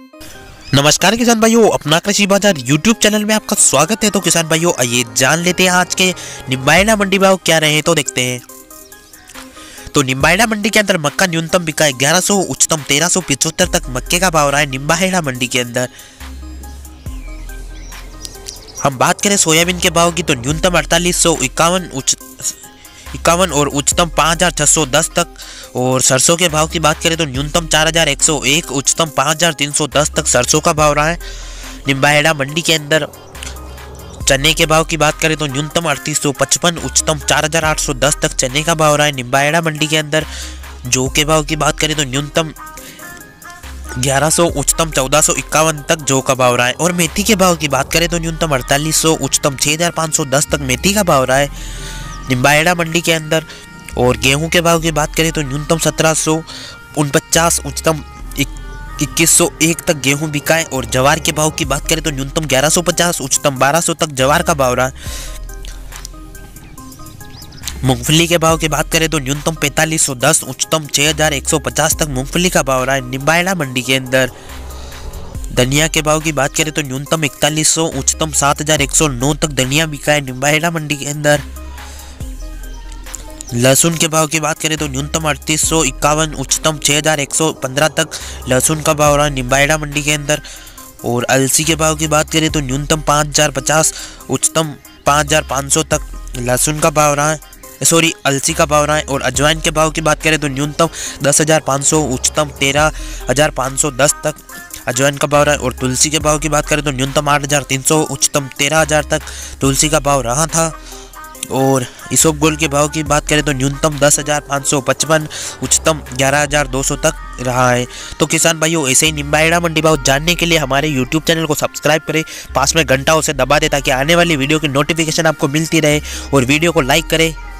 नमस्कार किसान भाइयों, अपना कृषि बाजार यूट्यूब चैनल में आपका स्वागत है। तो किसान भाइयों, आइए जान लेते हैं आज के निम्बाहेड़ा मंडी भाव क्या रहे तो देखते हैं। तो निम्बाहेड़ा मंडी के अंदर मक्का न्यूनतम बिका है 1100, उच्चतम 1375 तक मक्के का भाव रहा है निम्बाहेड़ा मंडी के अंदर। हम बात करें सोयाबीन के भाव की तो न्यूनतम 4851 और उच्चतम 5610 तक। और सरसों के भाव की बात करें तो न्यूनतम 4101, उच्चतम 5310 तक सरसों का भाव रहा है निम्बाहेड़ा मंडी के अंदर। चने के भाव की बात करें तो न्यूनतम 3855, उच्चतम 4810 तक चने का भाव रहा है निम्बाहेड़ा मंडी के अंदर। जौ के भाव की बात करें तो न्यूनतम 1100, उच्चतम 1451 तक जौ का भाव रहा है। और मेथी के भाव की बात करें तो न्यूनतम 4800, उच्चतम 6510 तक मेथी का भाव रहा है निम्बाहेड़ा मंडी के अंदर। और गेहूं के भाव की बात करें तो न्यूनतम 1749, उच्चतम 2101 तक गेहूं बिका है। और जवार के भाव की बात करें तो न्यूनतम 1150, उच्चतम 1200 तक जवार का भाव रहा है। मूंगफली के भाव की बात करें तो न्यूनतम 4510, उच्चतम 6150 तक मूंगफली का भाव रहा है निम्बाहेड़ा मंडी के अंदर। धनिया के भाव की बात करें तो न्यूनतम 4100, उच्चतम 7109 तक धनिया बिका है निम्बाहेड़ा मंडी के अंदर। लहसुन के भाव की बात करें तो न्यूनतम 3851, उच्चतम 6115 तक लहसुन का भाव रहा है निम्बाहेड़ा मंडी के अंदर। और अलसी के भाव की बात करें तो न्यूनतम 5050, उच्चतम 5500 तक लहसुन का भाव रहा है, अलसी का भाव रहा है। और अजवाइन के भाव की बात करें तो न्यूनतम 10500, उच्चतम 13510 तक अजवाइन का भाव रहा है। और तुलसी के भाव की बात करें तो न्यूनतम 8300, उच्चतम 13000 तक तुलसी का भाव रहा था। और इसबगोल के भाव की बात करें तो न्यूनतम 10555, उच्चतम 11200 तक रहा है। तो किसान भाइयों, ऐसे ही निम्बाहेड़ा मंडी भाव जानने के लिए हमारे YouTube चैनल को सब्सक्राइब करें, पास में घंटा उसे दबा दें ताकि आने वाली वीडियो की नोटिफिकेशन आपको मिलती रहे। और वीडियो को लाइक करें।